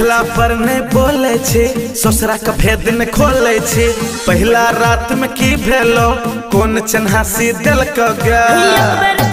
पूछला पर नहीं बोले छी, ससुरा का भेद न खोले छी। पहला रात में की भेलो, कौन चन्हासी दिल को गा।